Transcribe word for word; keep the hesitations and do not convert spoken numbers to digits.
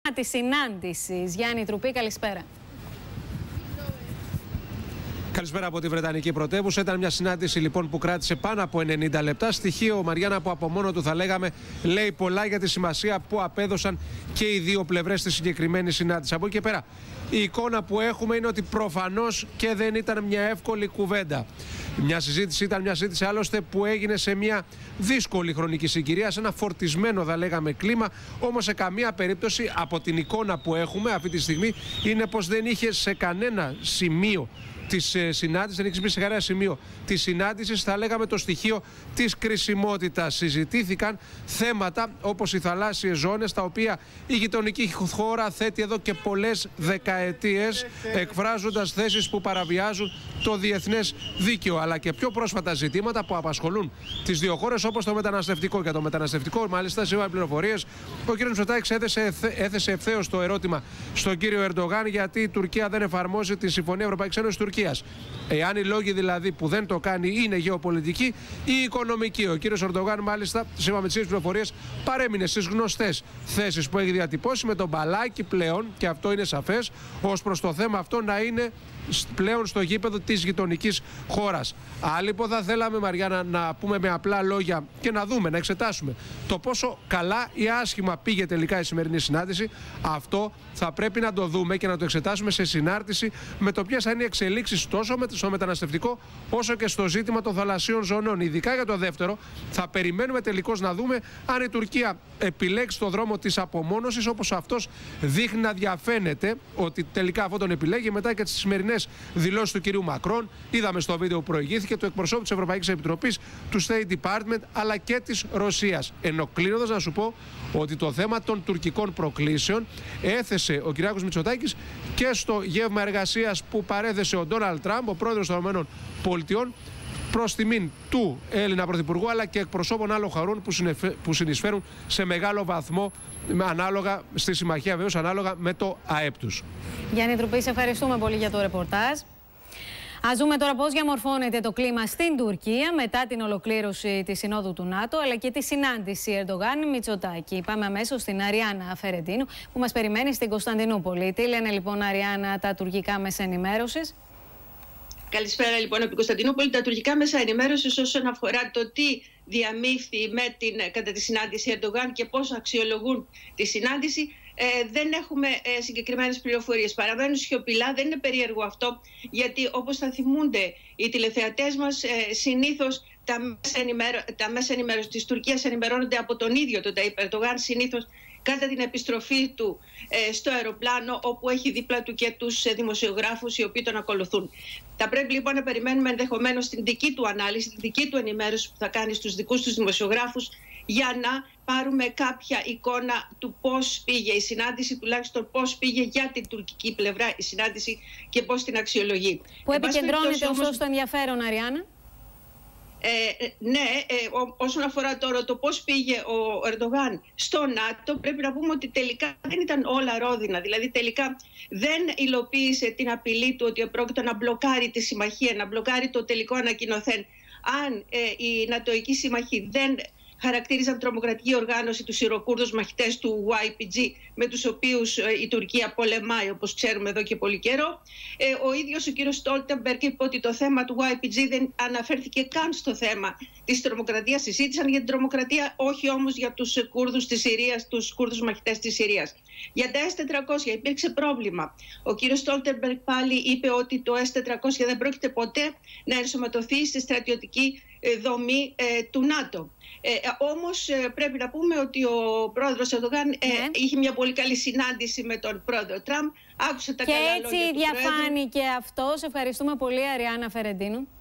Τη συνάντηση. Γιάννη Τρουπή, καλησπέρα. Καλησπέρα από τη Βρετανική πρωτεύουσα. Ήταν μια συνάντηση λοιπόν που κράτησε πάνω από ενενήντα λεπτά. Στοιχείο, Μαριάννα, που από μόνο του θα λέγαμε λέει πολλά για τη σημασία που απέδωσαν και οι δύο πλευρές στη συγκεκριμένη συνάντηση. Από εκεί και πέρα, η εικόνα που έχουμε είναι ότι προφανώς και δεν ήταν μια εύκολη κουβέντα. Μια συζήτηση ήταν μια συζήτηση άλλωστε που έγινε σε μια δύσκολη χρονική συγκυρία, σε ένα φορτισμένο θα λέγαμε κλίμα. Όμως σε καμία περίπτωση από την εικόνα που έχουμε αυτή τη στιγμή είναι πως δεν είχε σε κανένα σημείο της συνάντησης, δεν έχει μπει σε κανένα σημείο της συνάντησης, θα λέγαμε το στοιχείο της κρισιμότητας. Συζητήθηκαν θέματα όπως οι θαλάσσιες ζώνες, τα οποία η γειτονική χώρα θέτει εδώ και πολλές δεκαετίες, εκφράζοντας θέσεις που παραβιάζουν το διεθνές δίκαιο, αλλά και πιο πρόσφατα ζητήματα που απασχολούν τις δύο χώρες, όπως το μεταναστευτικό. Για το μεταναστευτικό, μάλιστα, σύμφωνα με πληροφορίες, ο κ. Μητσοτάκης έθεσε, έθεσε ευθέως το ερώτημα στον κύριο Ερντογάν γιατί η Τουρκία δεν εφαρμόζει τη Συμφωνία Ευρωπαϊκής Ένωσης Τουρκίας. Εάν οι λόγοι δηλαδή που δεν το κάνει είναι γεωπολιτικοί ή οικονομικοί. Ο κύριος Ερντογάν, μάλιστα, σύμφωνα με τις πληροφορίες, παρέμεινε στις γνωστές θέσεις που έχει διατυπώσει, με τον μπαλάκι πλέον, και αυτό είναι σαφές, ως προς το θέμα αυτό να είναι πλέον στο γήπεδο της γειτονικής χώρας. Άλλοι λοιπόν θα θέλαμε, Μαριάννα, να πούμε με απλά λόγια και να δούμε, να εξετάσουμε το πόσο καλά ή άσχημα πήγε τελικά η σημερινή συνάντηση. Αυτό θα πρέπει να το δούμε και να το εξετάσουμε σε συνάρτηση με το ποιες θα είναι οι εξελίξεις τόσο στο μεταναστευτικό όσο και στο ζήτημα των θαλασσίων ζωνών. Ειδικά για το δεύτερο, θα περιμένουμε τελικώς να δούμε αν η Τουρκία επιλέξει το δρόμο της απομόνωσης, όπως αυτός δείχνει να διαφαίνεται ότι τελικά αυτό τον επιλέγει μετά και τις σημερινές δηλώσεις του κυρίου Μακρόν. Είδαμε στο βίντεο που προηγήθηκε του εκπροσώπου της Ευρωπαϊκής Επιτροπής, του State Department, αλλά και της Ρωσίας. Ενώ κλείνοντας, να σου πω ότι το θέμα των τουρκικών προκλήσεων έθεσε ο κ. Μητσοτάκης και στο γεύμα εργασίας που παρέθεσε ο Ντόναλντ Τραμπ, ο πρόεδρος των ΗΠΑ, προς τιμήν του Έλληνα Πρωθυπουργού, αλλά και εκπροσώπων άλλων χωρών που, που συνεισφέρουν σε μεγάλο βαθμό, ανάλογα στη συμμαχία, βεβαίως ανάλογα με το ΑΕΠ τους. Γιάννη Τρουπή, σε ευχαριστούμε πολύ για το ρεπορτάζ. Ας δούμε τώρα πώς διαμορφώνεται το κλίμα στην Τουρκία μετά την ολοκλήρωση της Συνόδου του ΝΑΤΟ, αλλά και τη συνάντηση Ερντογάν-Μητσοτάκη. Πάμε αμέσως στην Αριάννα Φερεντίνου, που μας περιμένει στην Κωνσταντινούπολη. Τι λένε λοιπόν, Αριάννα, τα τουρκικά μέσα ενημέρωσης? Καλησπέρα λοιπόν από την Κωνσταντινούπολη. Τα τουρκικά μέσα ενημέρωσης όσον αφορά το τι διαμήφθη με την, κατά τη συνάντηση Ερντογάν και πώς αξιολογούν τη συνάντηση, ε, δεν έχουμε ε, συγκεκριμένες πληροφορίες. Παραμένουν σιωπηλά, δεν είναι περίεργο αυτό, γιατί όπως θα θυμούνται οι τηλεθεατές μας, ε, συνήθως τα μέσα, ενημέρω, τα μέσα ενημέρωσης της Τουρκίας ενημερώνονται από τον ίδιο τον Ταϊπ Ερντογάν, συνήθως κατά την επιστροφή του ε, στο αεροπλάνο, όπου έχει δίπλα του και τους ε, δημοσιογράφους οι οποίοι τον ακολουθούν. Θα πρέπει λοιπόν να περιμένουμε ενδεχομένως την δική του ανάλυση, την δική του ενημέρωση που θα κάνει στους δικούς τους δημοσιογράφους, για να πάρουμε κάποια εικόνα του πώς πήγε η συνάντηση, τουλάχιστον πώς πήγε για την τουρκική πλευρά η συνάντηση και πώς την αξιολογεί. Που επικεντρώνεται όμως στο ενδιαφέρον, Αριάννα. Ε, ναι, ε, ό, όσον αφορά τώρα το πώς πήγε ο Ερντογάν στο ΝΑΤΟ, πρέπει να πούμε ότι τελικά δεν ήταν όλα ρόδινα. Δηλαδή τελικά δεν υλοποίησε την απειλή του ότι πρόκειται να μπλοκάρει τη συμμαχία, να μπλοκάρει το τελικό ανακοινωθέν. Αν ε, οι νατοικοί σύμμαχοι δεν χαρακτήριζαν τρομοκρατική οργάνωση τους Συροκούρδους μαχητές του γουάι πι τζι, με τους οποίους ε, η Τουρκία πολεμάει, όπως ξέρουμε εδώ και πολύ καιρό. Ε, ο ίδιος ο κύριος Στόλτεμπεργκ είπε ότι το θέμα του γουάι πι τζι δεν αναφέρθηκε καν στο θέμα της τρομοκρατίας. Συζήτησαν για την τρομοκρατία, όχι όμως για τους Κούρδους της Συρίας, τους Κούρδους μαχητές της Συρίας. Για τα ες τετρακόσια υπήρξε πρόβλημα. Ο κύριος Στόλτεμπεργκ πάλι είπε ότι το ες τετρακόσια δεν πρόκειται ποτέ να ενσωματωθεί στη στρατιωτική δομή ε, του ΝΑΤΟ. Ε, όμως ε, πρέπει να πούμε ότι ο πρόεδρος Ερντογάν ε, ναι. είχε μια πολύ καλή συνάντηση με τον πρόεδρο Τραμπ. Άκουσε τα και καλά έτσι λόγια του διαφάνηκε αυτό. Σε ευχαριστούμε πολύ, Αριάννα Φερεντίνου.